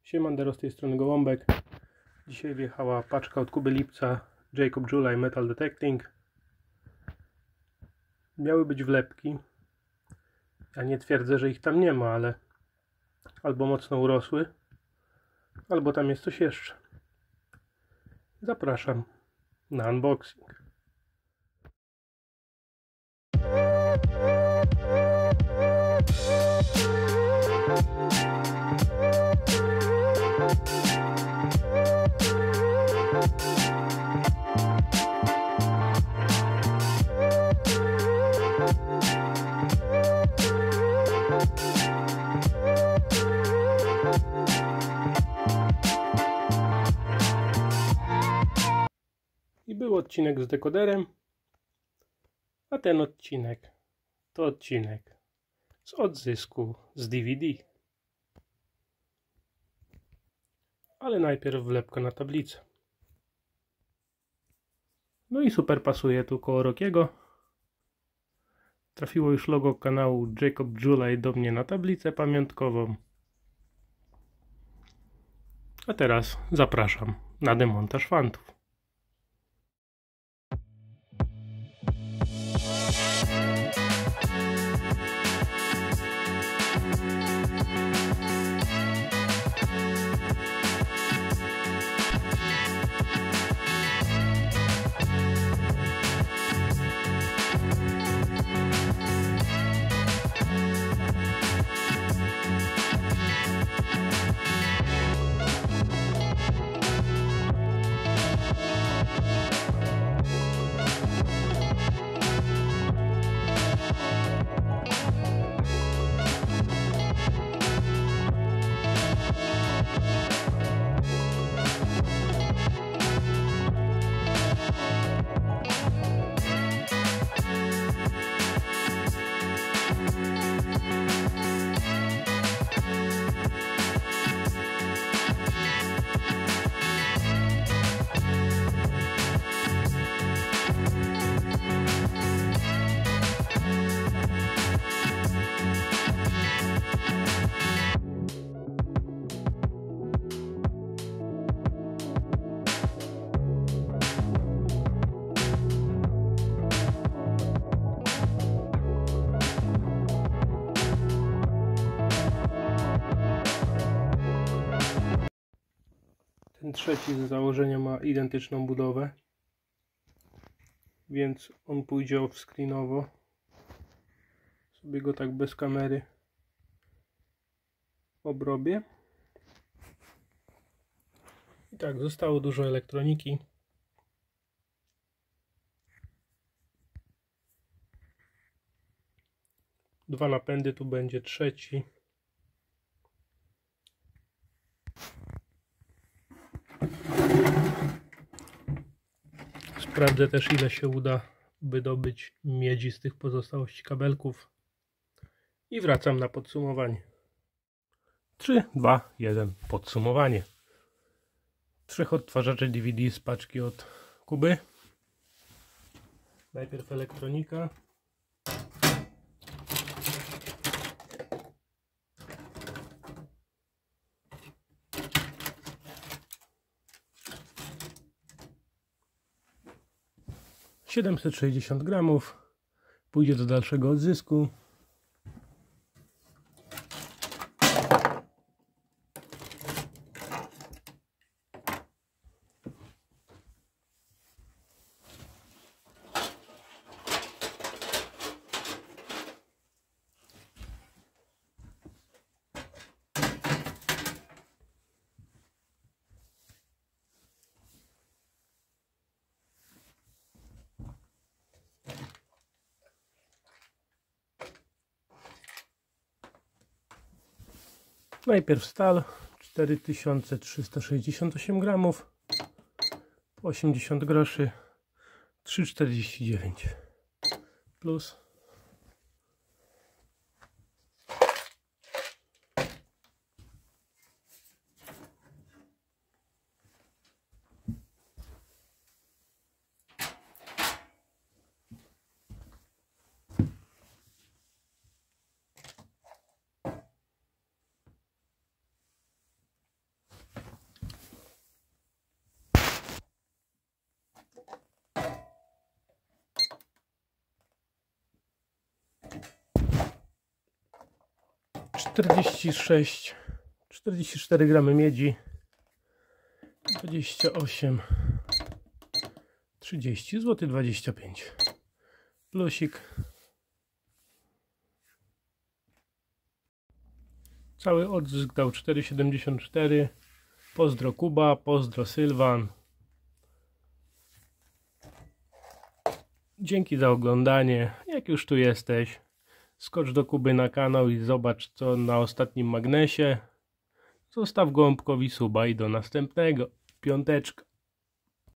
Siemandero, z tej strony Gołąbek. Dzisiaj wjechała paczka od Kuby Lipca Jacob July Metal Detecting. Miały być wlepki. Ja nie twierdzę, że ich tam nie ma, ale albo mocno urosły, albo tam jest coś jeszcze. Zapraszam na unboxing. I był odcinek z dekoderem, a ten odcinek to odcinek z odzysku z DVD. Ale najpierw wlepka na tablicę. No i super pasuje tu koło Rockiego. Trafiło już logo kanału Jacob July do mnie na tablicę pamiątkową. A teraz zapraszam na demontaż fantów. Ten trzeci z założenia ma identyczną budowę, więc on pójdzie off-screenowo. Sobie go tak bez kamery obrobię. I tak, zostało dużo elektroniki. Dwa napędy, tu będzie trzeci. Sprawdzę też, ile się uda wydobyć miedzi z tych pozostałości kabelków. I wracam na podsumowanie. 3, 2, 1, podsumowanie. 3 odtwarzacze DVD z paczki od Kuby. Najpierw elektronika. $760 gramów. Pójdzie do dalszego odzysku. Najpierw stal 4368 gramów, po 80 groszy, 3,49 plus 44 gramy miedzi, 28, 30 zł 25. Plusik. Cały odzysk dał 4,74. Pozdro Kuba, pozdro Sylwan. Dzięki za oglądanie. Jak już tu jesteś, skocz do Kuby na kanał i zobacz co na ostatnim magnesie. Zostaw gołąbkowi suba i do następnego. Piąteczka.